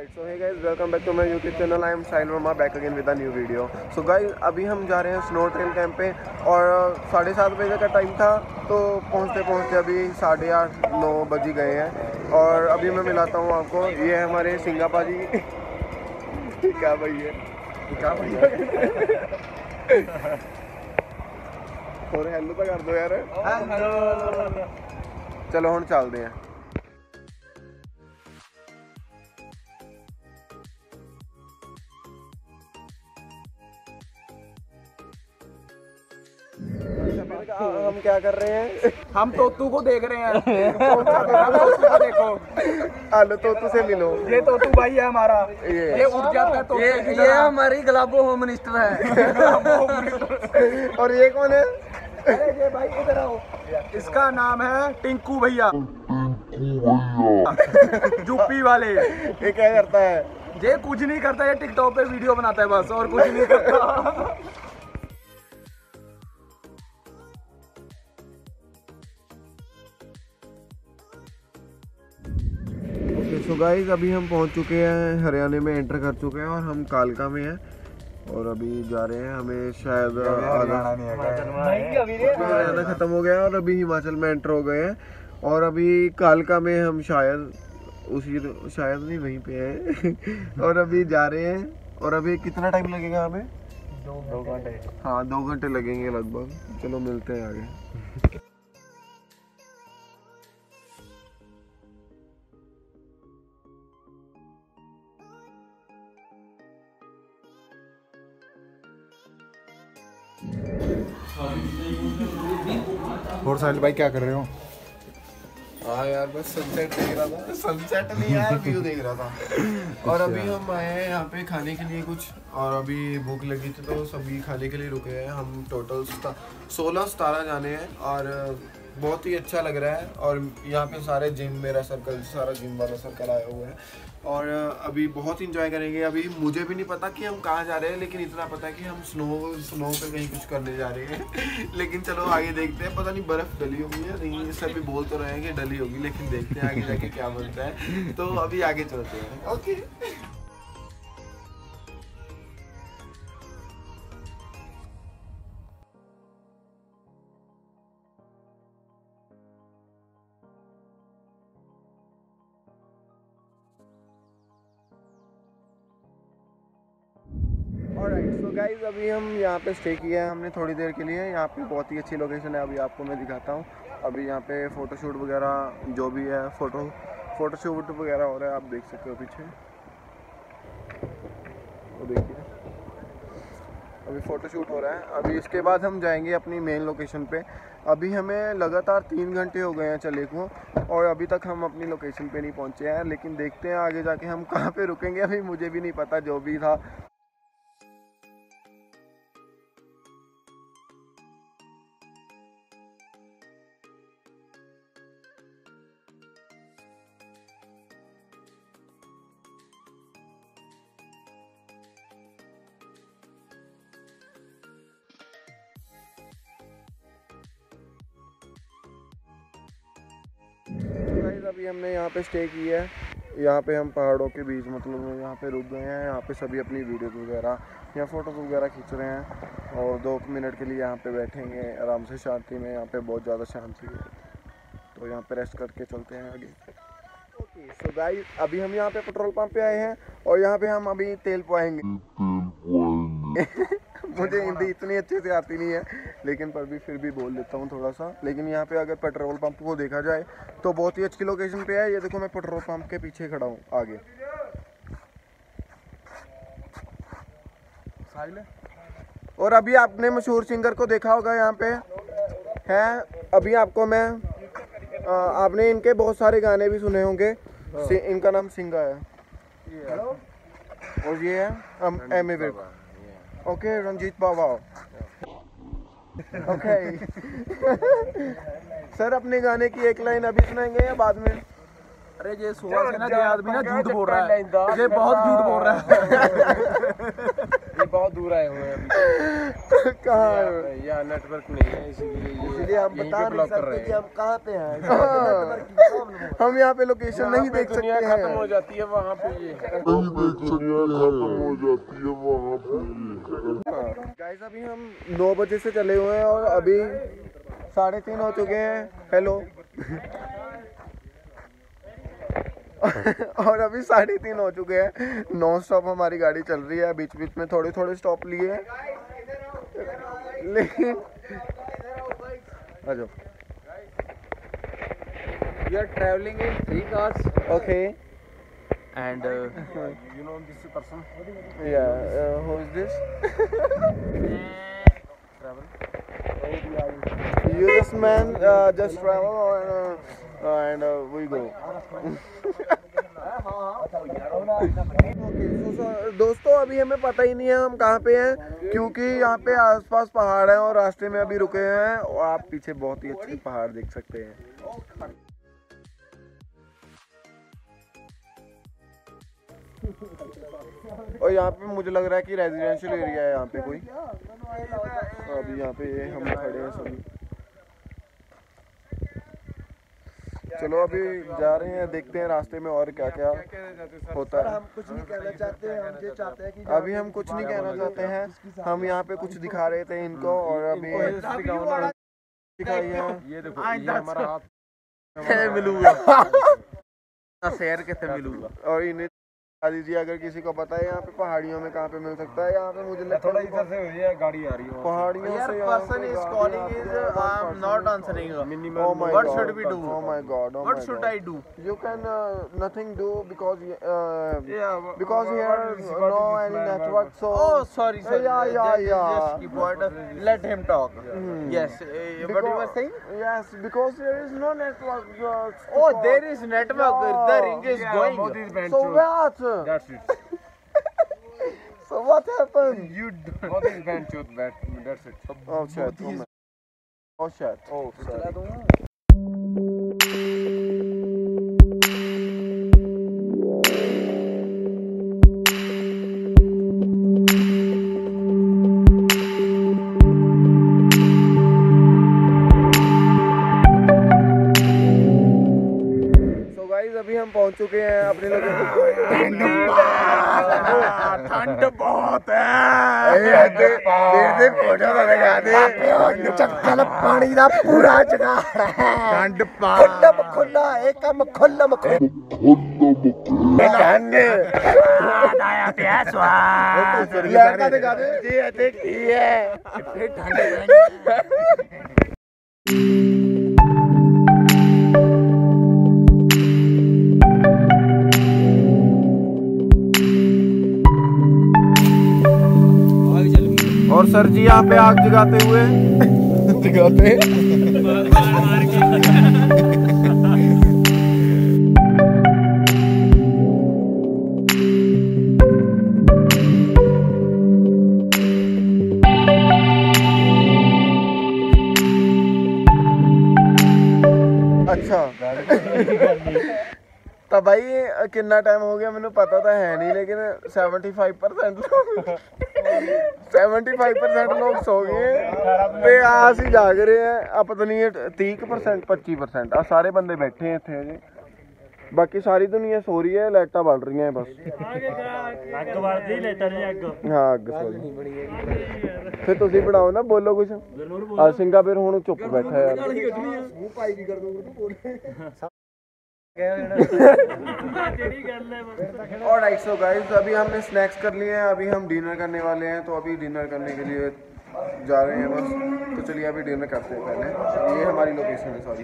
Alright, so hey guys, welcome back to my YouTube channel. I am Sahil Verma back again with a new video. So guys, अभी हम जा रहे हैं snow trail camp पे और 7:30 बजे का टाइम था, तो पहुंचते पहुंचते अभी 8:30-9 बज गए हैं। और अभी मैं मिलाता हूं आपको, ये है हमारे सिंगा पाजी। क्या भाई है, क्या भाई है? और हेलो तो कर दो यार। चलो हम चलते हैं। हम क्या कर रहे हैं? हम तोतू को देख रहे हैं। तोतू को देखो। आलो तोतू से मिलो। ये तोतू भाई है हमारा। ये उठ जाता है तोतू की तरह। ये हमारी ग्लाबो होम मिनिस्टर है। और ये कौन है? अरे ये भाई इधर आओ। इसका नाम है टिंकू भैया। यूपी वाले। ये क्या करता है? ये कुछ नहीं करता, ये टिकटॉक पे वीडियो बनाता है बस, और कुछ नहीं करता। सो गाइस, अभी हम पहुंच चुके हैं, हरियाणा में एंटर कर चुके हैं और हम कालका में हैं और अभी जा रहे हैं। हमें शायद हरियाणा खत्म हो गया और अभी हिमाचल में एंटर हो गए हैं और अभी कालका में हम शायद नहीं वहीं पे हैं। और अभी जा रहे हैं और अभी कितना टाइम लगेगा हमें? 2 घंटे। हाँ, 2 घंटे लगेंगे लगभग। चलो मिलते हैं आगे। और साहिल भाई क्या कर रहे हो? हाँ यार, बस सनसेट देख रहा था। सनसेट नहीं यार, व्यू देख रहा था। और अभी हम आए हैं यहाँ पे खाने के लिए कुछ, और अभी भूख लगी थी तो सभी खाने के लिए रुके हैं। हम टोटल 16-17 जाने हैं और बहुत ही अच्छा लग रहा है। और यहाँ पे सारे जिम, मेरा सर्कल, सारा जिम वाला सर्कल आया हुआ है और अभी बहुत इंजॉय करेंगे। अभी मुझे भी नहीं पता कि हम कहाँ जा रहे हैं, लेकिन इतना पता है कि हम स्नो पे कहीं कुछ करने जा रहे हैं। लेकिन चलो आगे देखते हैं, पता नहीं बर्फ़ डली होगी या नहीं। सभी बोल तो रहे हैं कि डली होगी, लेकिन देखते हैं आगे जाके क्या बनता है। तो अभी आगे चलते हैं। ओके। ऑलराइट, सो गाइज, अभी हम यहाँ पे स्टे किया है हमने थोड़ी देर के लिए। यहाँ पे बहुत ही अच्छी लोकेशन है, अभी आपको मैं दिखाता हूँ। अभी यहाँ पे फ़ोटोशूट वगैरह जो भी है, फ़ोटोशूट वगैरह हो रहा है, आप देख सकते हो पीछे। वो देखिए, अभी फ़ोटोशूट हो रहा है। अभी इसके बाद हम जाएंगे अपनी मेन लोकेशन पे। अभी हमें लगातार 3 घंटे हो गए हैं चले को और अभी तक हम अपनी लोकेशन पे नहीं पहुँचे हैं। लेकिन देखते हैं आगे जाके हम कहाँ पे रुकेंगे, अभी मुझे भी नहीं पता। जो भी था, अभी हमने यहाँ पे स्टे किया है। यहाँ पे हम पहाड़ों के बीच, मतलब यहाँ पे रुक गए हैं। यहाँ पे सभी अपनी वीडियोज़ वगैरह या फ़ोटोज़ वगैरह खींच रहे हैं और 2 मिनट के लिए यहाँ पे बैठेंगे आराम से, शांति में। यहाँ पे बहुत ज़्यादा शांति है, तो यहाँ पे रेस्ट करके चलते हैं आगे। ओके, सो गाइस, अभी हम यहाँ पे पेट्रोल पंप पे आए हैं और यहाँ पे हम अभी तेल पवाएंगे। मुझे हिंदी इतनी अच्छे से आती नहीं है, लेकिन फिर भी बोल देता हूँ थोड़ा सा। लेकिन यहाँ पे अगर पेट्रोल पंप को देखा जाए तो बहुत ही अच्छी लोकेशन पे है। ये देखो, मैं पेट्रोल पंप के पीछे खड़ा हूँ आगे। और अभी आपने मशहूर सिंगर को देखा होगा यहाँ पे है। अभी आपको मैं आपने इनके बहुत सारे गाने भी सुने होंगे। इनका नाम सिंगा है और ये है M A Virk. Okay, Ranjeet Baba. Okay. Sir, अपने गाने की एक लाइन अभी सुनाएंगे या बाद में? अरे ये सुबह से ना, ये आदमी ना झूठ बोल रहा है, ये बहुत झूठ बोल रहा है। बहुत दूर आए हुए हैं कहाँ यहाँ नेटवर्क नहीं है, इसीलिए हम बता नहीं सकते कि हम कहाँ पे हैं। हम यहाँ पे लोकेशन नहीं देख सकते हैं। खत्म हो जाती है वहाँ पे ये गाइस अभी हम 9 बजे से चले हुए हैं और अभी 3:30 हो चुके हैं। हेलो और अभी 3:30 हो चुके हैं। नॉन स्टॉप हमारी गाड़ी चल रही है, बीच बीच में थोड़े थोड़े स्टॉप लिए हैं, लेकिन आ जाओ। We are traveling in 3 cars okay and you know this person या who is this? You this man just travel and we go. दोस्तों अभी हमें पता ही नहीं है हम कहाँ पे हैं, क्योंकि यहाँ पे आसपास पहाड़ हैं और रास्ते में अभी रुके हैं और आप पीछे बहुत ही अच्छे पहाड़ देख सकते हैं। और यहाँ पे मुझे लग रहा है कि रेजिडेंशियल एरिया है यहाँ पे कोई। अभी यहाँ पे हम खड़े हैं सभी। चलो अभी जा रहे हैं, देखते हैं रास्ते में और क्या क्या होता है। हम कुछ नहीं कहना चाहते हैं, हम ये चाहते हैं कि अभी हम कुछ नहीं कहना चाहते हैं। हम यहाँ पे कुछ दिखा रहे थे इनको और अभी दिखाइए। ये देखो ये हमारा हाथ मिलूंगा शेयर कैसे मिलूंगा। और इन्हें बता दीजिए अगर किसी को पता है यहाँ पे पहाड़ियों में कहाँ पे मिल सकता है। यहाँ पे मुझे लगता है थोड़ा इधर से ये गाड़ी आ रही है पहाड़ियों से person is calling is I am not answering. Oh my What God. should we do? Oh my God. Oh What my should God. I do? You can nothing do because Yeah, because what here is difficult no in this any man, network. So Oh, sorry. Yeah. Just keep quiet. Let him talk. Yes. What you were saying? Yes, because there is no network. Oh, there is network. The ring is going. So what? That's it. So what happened? You what is band tooth that that's it. Oh shit. Oh shit. Oh sorry. अभी हम पहुंच चुके हैं अपने location. ठंड बहुत है। Photo लगा दे। चक्कर पानी का पूरा जगह ठंड खुला एकदम खुला दिखा दे देखिए ठंड। और सर जी यहाँ पे आग जगाते हुए दिखाते हैं। अच्छा तो भाई कितना टाइम हो गया मैंने पता तो है नहीं, लेकिन 75% लोग सो गए ते आज ही जाग रहे हैं। अब पता नहीं है 30% 25% आ सारे बंदे बैठे हैं इत्थे जी, बाकी सारी दुनिया सो रही है, लाइटां बल रही हैं बस। हाँ अग फिर तुसीं बढ़ाओ ना, बोलो कुछ। सिंगा फिर हुण चुप बैठा यार। ऑलराइट सो गाइस अभी हमने स्नैक्स कर लिए हैं, अभी हम डिनर करने वाले हैं। तो अभी डिनर करने के लिए जा रहे हैं बस। तो चलिए अभी डिनर करते हैं पहले। ये हमारी लोकेशन है सॉरी।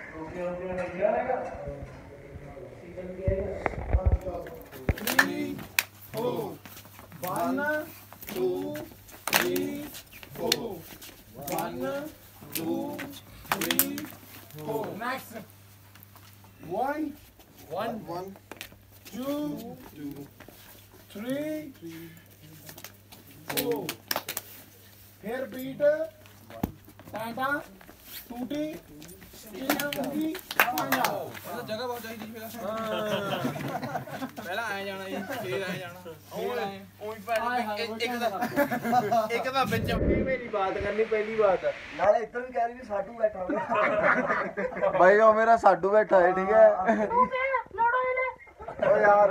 1 2 3 4 1 2 3 4 next 1 2 3 4 फिर बीट टाटा टूटी जगह बहुत चाहिए पहला आए जाना जी फिर आए जाना एक ਦਾ ਵਿੱਚ ਮੇਰੀ ਬਾਤ ਕਰਨੀ ਪਹਿਲੀ ਬਾਤ नाले इधर भी कह रही साडू बैठा हुआ भाई वो मेरा साडू बैठा है ठीक है ओ यार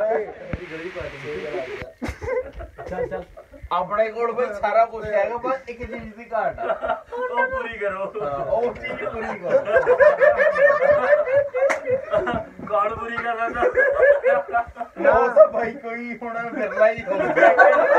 चल ਆਪਣੇ ਕੋਲ ਬਈ ਸਾਰਾ ਕੁਝ ਹੈਗਾ ਬਸ ਇੱਕ ਚੀਜ਼ ਦੀ ਘਾਟ ਆ ਉਹ ਪੂਰੀ ਕਰੋ ਉਹ ਚੀਜ਼ ਪੂਰੀ ਕਰੋ ਕੌਣ ਪੂਰੀ ਕਰਨਾ ਨਾ ਤਾਂ ਭਾਈ ਕੋਈ ਹੁਣ ਫਿਰਲਾ ਹੀ ਹੋਊਗਾ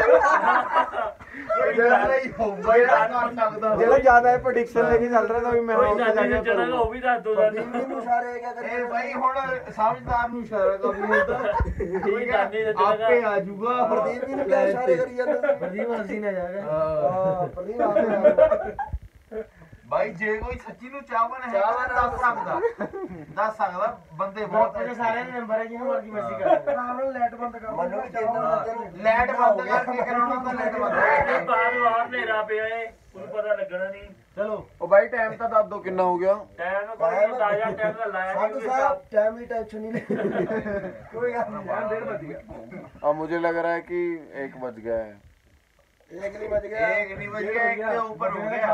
ਜਿਹੜਾ ਜ਼ਿਆਦਾ ਹੈ ਪ੍ਰੈਡਿਕਸ਼ਨ ਲੈ ਕੇ ਚੱਲ ਰਿਹਾ ਤਾਂ ਵੀ ਮੈਂ ਉਹ ਵੀ ਦੱਸ ਦੋ ਭਾਈ ਹੁਣ ਸਮਝਦਾਰ ਨੂੰ ਇਸ਼ਾਰਾ ਕਰਨੀ ਹੁੰਦਾ ਠੀਕ ਹੈ ਆਪੇ ਆ ਜਾਊਗਾ ਪ੍ਰਦੀਪ ਵੀ ਨੂੰ ਕਿਆ ਇਸ਼ਾਰੇ ਕਰੀ ਜਾਂਦਾ ਪ੍ਰਦੀਪ ਹੱਸੀ ਨਾ ਜਾਗਾ ਹਾਂ ਪ੍ਰਦੀਪ ਆਪੇ ਭਾਈ ਜੇ ਕੋਈ ਸੱਚੀ ਨੂੰ ਚਾਹਵਨ ਹੈ ਦੱਸ ਸਕਦਾ ਬੰਦੇ ਬਹੁਤ ਹੈ ਸਾਰੇ ਨੰਬਰ ਹੈ ਜਿਹਨੂੰ ਮਰਜ਼ੀ ਕਰ ਲਾਈਟ ਬੰਦ ਕਰ ਮੈਨੂੰ ਵੀ ਲਾਈਟ ਬੰਦ ਕਰਕੇ ਕਰਾਉਣਾ ਤਾਂ ਲਾਈਟ ਬੰਦ ਬਾਹਰ ਹਨੇਰਾ ਪਿਆ ਏ ਉਹਨੂੰ ਪਤਾ ਲੱਗਣਾ ਨਹੀਂ ਚਲੋ ओ भाई टाइम तो दस दो कितना हो गया ਟਾਈਮ ਕੋਈ ਤਾਜ਼ਾ ਟਾਈਮ ਦਾ ਲਾਇਆ साधु साहब टाइम की टेंशन नहीं ले कोई बात नहीं 1:30 बज गया अब मुझे लग रहा है कि 1 बज गया है एक नहीं बज गया एक के ऊपर हो गया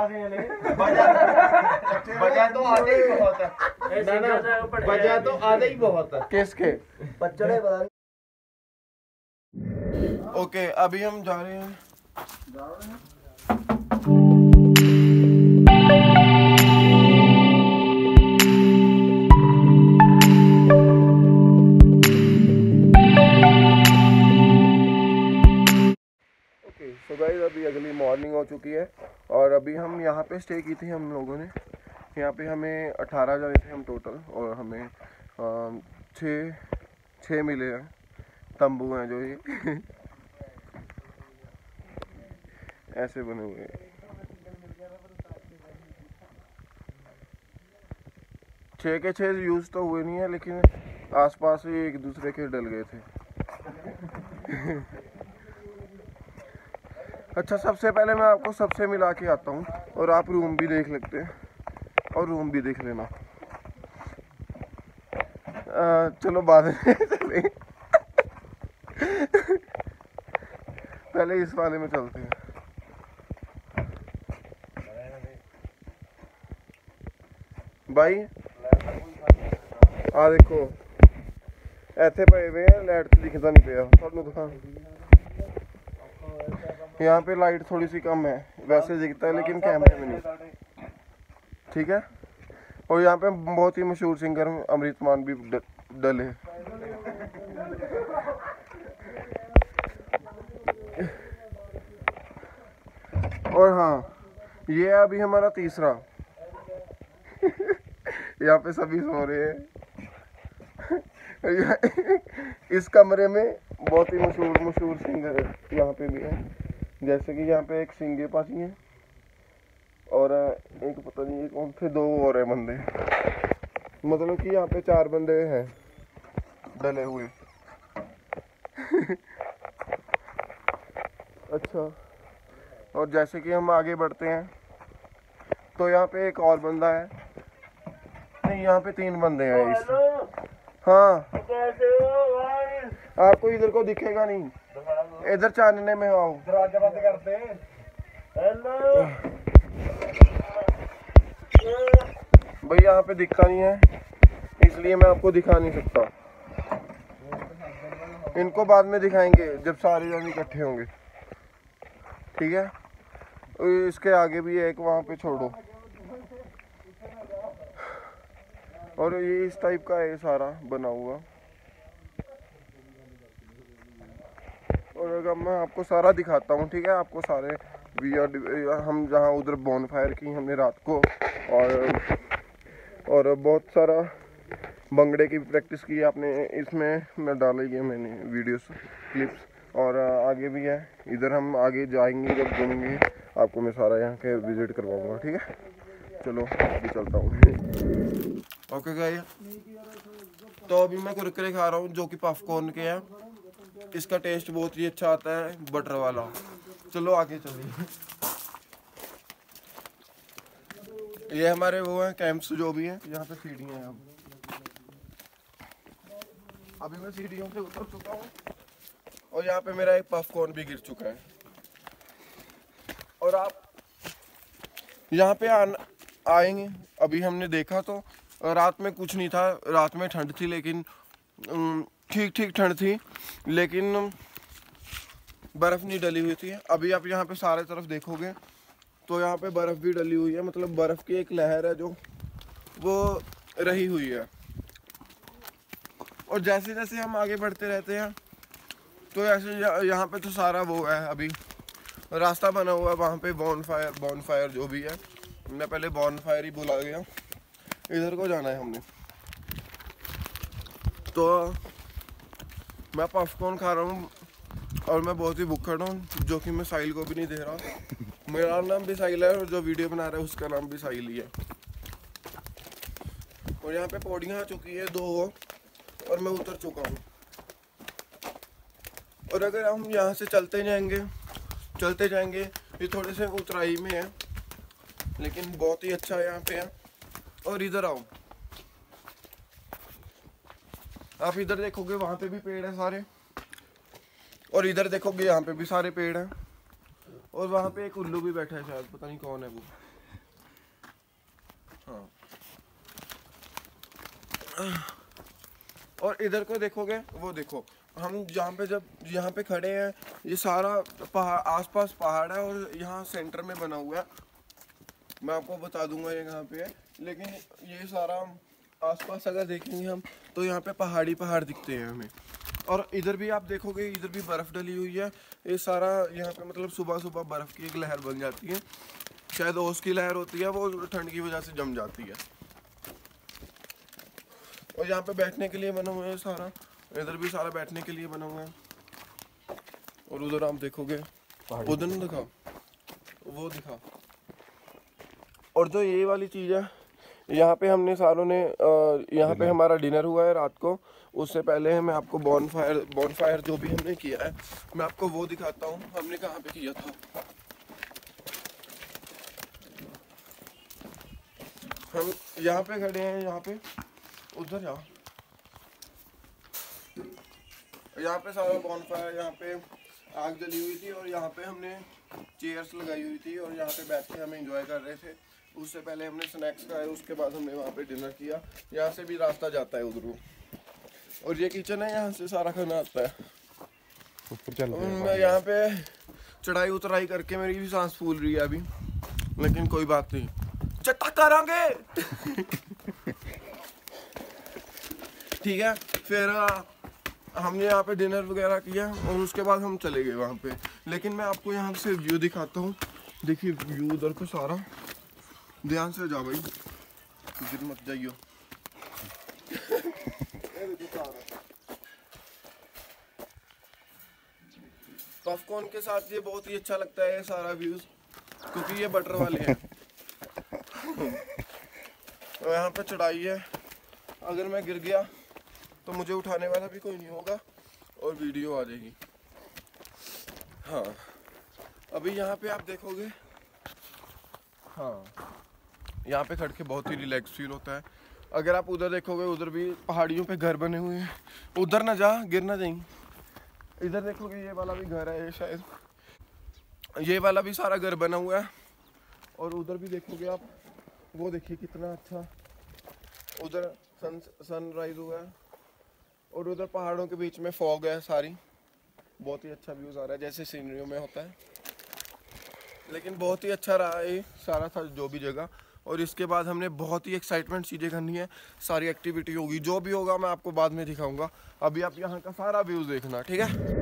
बजा तो आधे ही बहुत है बजा तो आधे ही बहुत है किसके बच्चे पता नहीं ओके अभी हम जा रहे हैं तो गाइस अभी अगली मॉर्निंग हो चुकी है और अभी हम यहाँ पे स्टे की थी हम लोगों ने यहाँ पे हमें 18 जने थे हम टोटल और हमें 6 मिले हैं तंबू हैं जो ये ऐसे बने हुए हैं 6 के 6 यूज़ तो हुए नहीं है लेकिन आसपास ही एक दूसरे के डल गए थे अच्छा सबसे पहले मैं आपको सबसे मिला के आता हूँ और आप रूम भी देख लेते हैं और रूम भी देख लेना चलो बाद में चलेंगे पहले इस वाले में चलते हैं भाई आ देखो ऐसे पे हुए हैं लाइट दिखता नहीं पिया थोड़ा दिखा यहाँ पे लाइट थोड़ी सी कम है वैसे दिखता है लेकिन कैमरे में नहीं ठीक है और यहाँ पे बहुत ही मशहूर सिंगर अमृत मान भी डले और हाँ ये है अभी हमारा तीसरा यहाँ पे सभी सो रहे हैं इस कमरे में बहुत ही मशहूर सिंगर यहाँ पे भी है जैसे कि यहाँ पे एक सिंगे पासी है और एक पता नहीं एक कौन थे 2 और है बंदे मतलब कि यहाँ पे 4 बंदे हैं डले हुए अच्छा और जैसे कि हम आगे बढ़ते हैं तो यहाँ पे एक और बंदा है नहीं यहाँ पे 3 बंदे हैं इस हाँ आपको इधर को दिखेगा नहीं इधर चानने में आओ दरवाजा बंद करते हैं हेलो भाई यहाँ पे दिखता नहीं है इसलिए मैं आपको दिखा नहीं सकता इनको बाद में दिखाएंगे जब सारे जन इकट्ठे होंगे ठीक है इसके आगे भी एक वहाँ पे छोड़ो और ये इस टाइप का है सारा बना हुआ और अगर मैं आपको सारा दिखाता हूँ ठीक है आपको सारे हम जहाँ उधर बॉनफायर की हमने रात को और बहुत सारा भंगड़े की प्रैक्टिस की आपने इसमें मैं डाली है मैंने वीडियोस क्लिप्स और आगे भी है इधर हम आगे जाएंगे जब घूमेंगे आपको मैं सारा यहाँ के विजिट करवाऊँगा ठीक है चलो अभी चलता हूँ ओके गाइस तो अभी मैं कुरकुरे खा रहा हूँ जो कि पॉपकॉर्न के हैं इसका टेस्ट बहुत ही अच्छा आता है बटर वाला चलो आगे चलिए ये हमारे वो हैं कैंप्स जो भी हैं, यहाँ पे सीढ़ियाँ हैं। अभी मैं सीढ़ियों से उतर चुका हूँ और यहाँ पे मेरा एक पॉपकॉर्न भी गिर चुका है। और आप यहाँ पे आएंगे, अभी हमने देखा तो रात में कुछ नहीं था, रात में ठंड थी लेकिन ठीक ठीक ठंड थी, लेकिन बर्फ़ नहीं डली हुई थी। अभी आप यहाँ पे सारे तरफ देखोगे तो यहाँ पे बर्फ़ भी डली हुई है, मतलब बर्फ़ की एक लहर है जो वो रही हुई है। और जैसे जैसे हम आगे बढ़ते रहते हैं तो ऐसे यहाँ पे तो सारा वो है, अभी रास्ता बना हुआ है वहाँ पे बॉनफायर जो भी है, मैं पहले बॉनफायर ही बुला गया, इधर को जाना है हमने। तो मैं पॉपकॉर्न खा रहा हूँ और मैं बहुत ही भूखा हूँ, जो कि मैं साहिल को भी नहीं दे रहा। मेरा नाम भी साहिल है और जो वीडियो बना रहा है उसका नाम भी साहिल ही है। और यहाँ पे पौड़ियाँ आ चुकी है 2 और मैं उतर चुका हूँ। और अगर हम यहाँ से चलते जाएंगे, ये थोड़े से ऊंचाई में है लेकिन बहुत ही अच्छा है यहाँ पे है। और इधर आओ, आप इधर देखोगे वहाँ पे भी पेड़ है सारे, और इधर देखोगे यहाँ पे भी सारे पेड़ हैं। और वहाँ पे एक उल्लू भी बैठा है, शायद पता नहीं कौन है वो। हाँ, और इधर को देखोगे, वो देखो हम जहाँ पे जब यहाँ पे खड़े हैं, ये सारा पहाड़, आसपास पहाड़ है और यहाँ सेंटर में बना हुआ है। मैं आपको बता दूंगा ये कहाँ पे है, लेकिन ये सारा आसपास अगर देखेंगे हम तो यहाँ पे पहाड़ दिखते हैं हमें। और इधर भी आप देखोगे, इधर भी बर्फ़ डली हुई है। ये सारा यहाँ पे मतलब सुबह सुबह बर्फ़ की एक लहर बन जाती है, शायद ओस की लहर होती है, वो ठंड की वजह से जम जाती है। और यहाँ पे बैठने के लिए बना हुआ है सारा, इधर भी सारा बैठने के लिए बना हुआ है। और उधर आप देखोगे, उधर नहीं दिखा, वो दिखा। और जो ये वाली चीज़ है, यहाँ पे हमने सारों ने यहाँ पे हमारा डिनर हुआ है रात को। उससे पहले मैं आपको बॉनफायर जो भी हमने किया है, मैं आपको वो दिखाता हूँ हमने कहाँ पे किया था। हम यहाँ पे खड़े हैं, यहाँ पे उधर जाओ, यहाँ पे सारा बॉनफायर, यहाँ पे आग जली हुई थी और यहाँ पे हमने चेयर्स लगाई हुई थी और यहाँ पे बैठ के हम एंजॉय कर रहे थे। उससे पहले हमने स्नैक्स खाए, उसके बाद हमने वहाँ पे डिनर किया। यहाँ से भी रास्ता जाता है उधर, और ये किचन है, यहाँ से सारा खाना आता है। मैं यहाँ पे चढ़ाई उतराई करके मेरी भी सांस फूल रही है अभी, लेकिन कोई बात नहीं, चट्टा करेंगे। ठीक है, फिर हमने यहाँ पे डिनर वगैरह किया और उसके बाद हम चले गए वहाँ पे। लेकिन मैं आपको यहाँ से व्यू दिखाता हूँ, देखिए व्यू उधर को सारा, ध्यान से जाओ भाई, गिर मत जाइयो। पॉपकॉर्न के साथ ये बहुत ही अच्छा लगता है सारा व्यूज, क्योंकि ये बटर वाले हैं। तो यहाँ पे चढ़ाई है, अगर मैं गिर गया तो मुझे उठाने वाला भी कोई नहीं होगा और वीडियो आ जाएगी। हाँ, अभी यहाँ पे आप देखोगे, हाँ यहाँ पे खड़ के बहुत ही रिलैक्स फील होता है। अगर आप उधर देखोगे, उधर भी पहाड़ियों पे घर बने हुए हैं, उधर ना जा, गिर ना जाएंगे। इधर देखोगे ये वाला भी घर है, ये शायद ये वाला भी सारा घर बना हुआ है। और उधर भी देखोगे आप, वो देखिए कितना अच्छा उधर सनराइज हुआ है और उधर पहाड़ों के बीच में फॉग है सारी, बहुत ही अच्छा व्यूज आ रहा है जैसे सीनरियों में होता है। लेकिन बहुत ही अच्छा रहा ये सारा था जो भी जगह। और इसके बाद हमने बहुत ही एक्साइटमेंट चीज़ें करनी है, सारी एक्टिविटी होगी, जो भी होगा मैं आपको बाद में दिखाऊंगा। अभी आप यहाँ का सारा व्यूज देखना, ठीक है।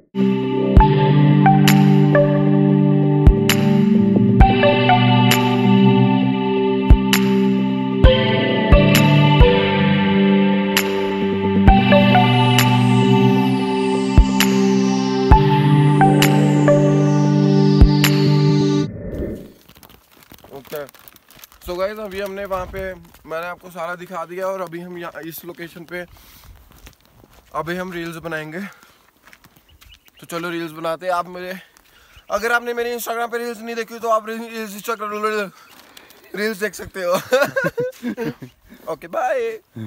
सो गाइस, अभी हमने वहाँ पे, मैंने आपको सारा दिखा दिया और अभी हम यहाँ इस लोकेशन पे अभी हम रील्स बनाएंगे। तो चलो रील्स बनाते हैं। आप मेरे, अगर आपने मेरे इंस्टाग्राम पे रील्स नहीं देखी तो आप रील्स इंस्टाग्राम रील्स देख सकते हो। Okay bye.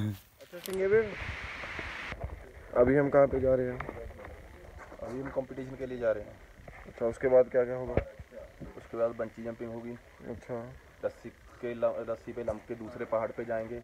अभी हम कहाँ पे जा रहे हैं? अभी हम कंपटीशन के लिए जा रहे हैं। अच्छा, उसके बाद क्या क्या होगा? उसके बाद बंची जंपिंग होगी। अच्छा, रस्सी पे लंप के दूसरे पहाड़ पे जाएंगे।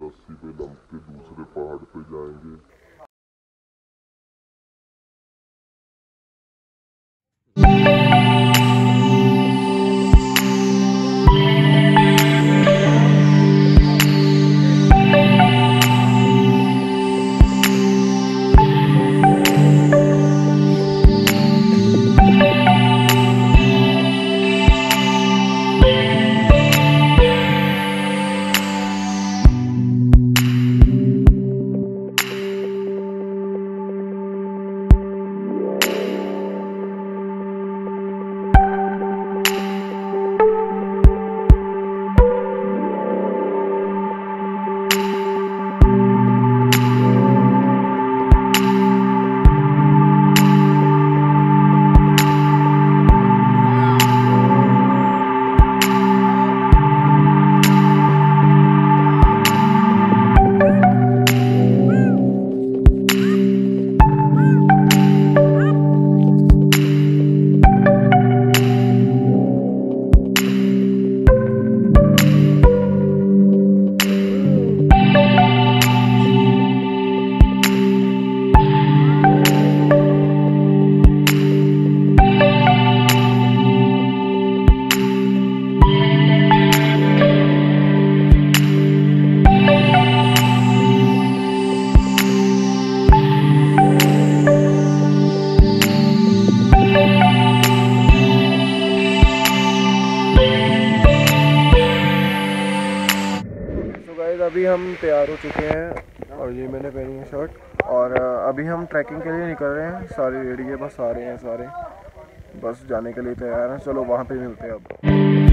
अभी हम तैयार हो चुके हैं और ये मैंने पहनी है शर्ट और अभी हम ट्रैकिंग के लिए निकल रहे हैं। सारे रेडी है, बस आ रहे हैं सारे, बस जाने के लिए तैयार हैं। चलो वहाँ पे मिलते हैं अब।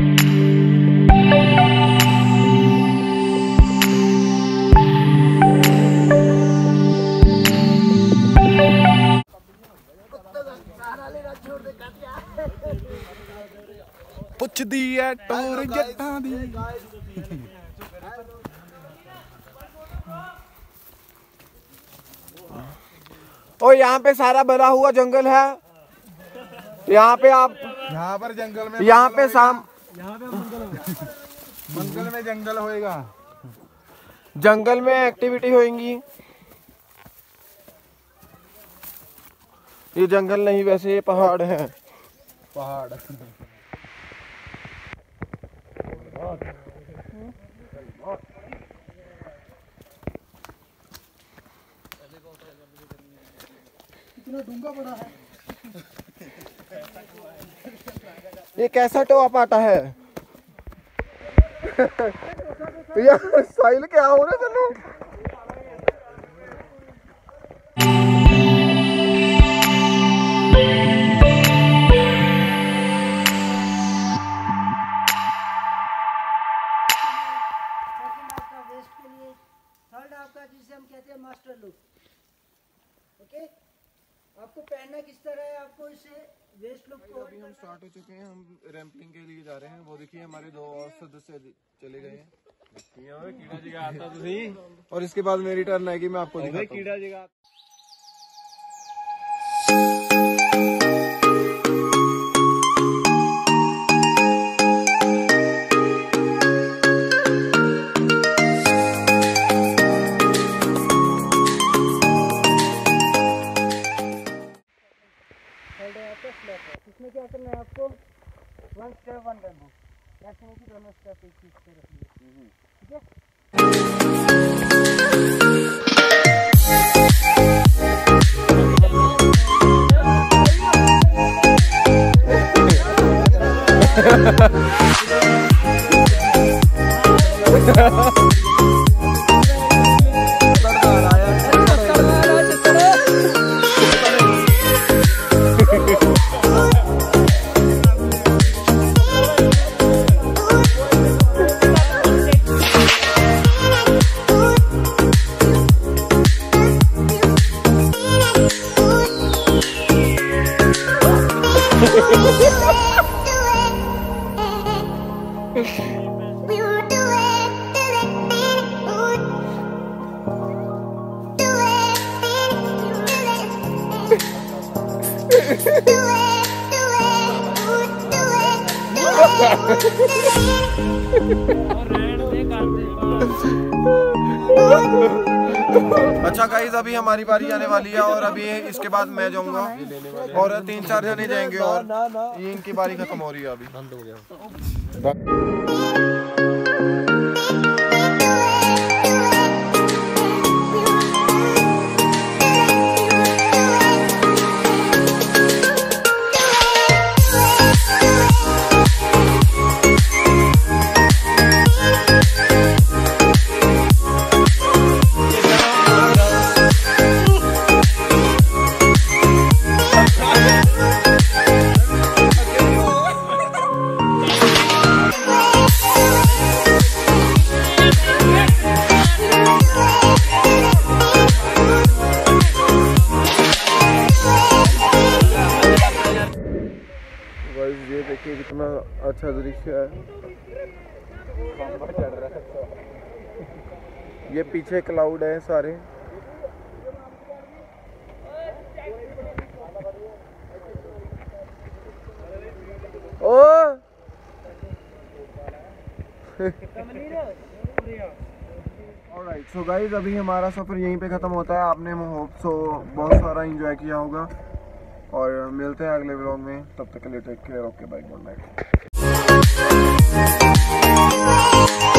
ਪੁੱਛਦੀ ਐ ਟੋਰ ਜੱਟਾਂ ਦੀ। और यहाँ पे सारा भरा हुआ जंगल है। यहाँ पे आप यहाँ पर जंगल में यहाँ पे शाम मंगल में जंगल होएगा। जंगल में एक्टिविटी होएंगी। ये जंगल नहीं, वैसे ये पहाड़ है। पहाड़ कितना डूंगा बड़ा है। ये कैसा टोआ पाटा है। यार साहिल क्या हो रहा है तेनू? थर्ड आपका जिसे हम कहते हैं मास्टर लुक। ओके, आपको पहनना किस तरह है, आपको इसे वेस्ट लुक को। अभी हम स्टार्ट हो चुके हैं, हम रैंपलिंग के लिए जा रहे हैं। वो देखिए हमारे 2 और सदस्य चले गए हैं। और इसके बाद मेरी टर्न आएगी, मैं आपको दिखाता हूं। इसमें क्या करना है आपको, 1 स्टेप 1 बैम्बू, ऐसे नहीं कि दोनों स्टेप एक चीज पे रखिए। ठीक है। We were doing अच्छा गाइस, अभी हमारी बारी आने वाली है और अभी इसके बाद मैं जाऊंगा और 3-4 जने जाएंगे और ये इनकी बारी खत्म हो रही है अभी। ये देखिए कितना अच्छा दृश्य है। ये पीछे क्लाउड है सारे। ओ ऑलराइट, सो गाइस अभी हमारा सफ़र यहीं पे ख़त्म होता है। आपने होप सो बहुत सारा एंजॉय किया होगा और मिलते हैं अगले व्लॉग में। तब तक के लिए take care, okay bye, good night.